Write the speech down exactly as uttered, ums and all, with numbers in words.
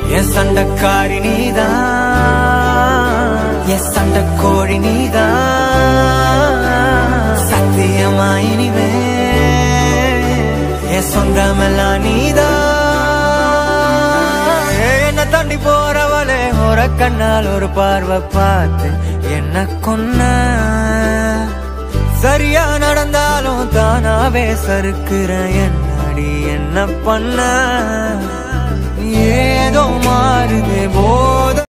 என் சண்டக்காரி நீதான், என் சண்டக்கோழி நீதான். சத்தியமா இனிமே என் சொந்தமெல்லாம் நீதான். என்ன தாண்டி போறவளே ஒரு கண்ணால் ஒரு பார்வை பார்த்து என்ன கொன்ன. சரியா நடந்தாலும் தானாவே சறுக்குற என்னடி என்ன பண்ண. ஏதோ மாறுது போத